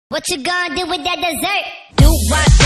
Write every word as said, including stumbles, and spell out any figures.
What you gonna do with that dessert? Do what?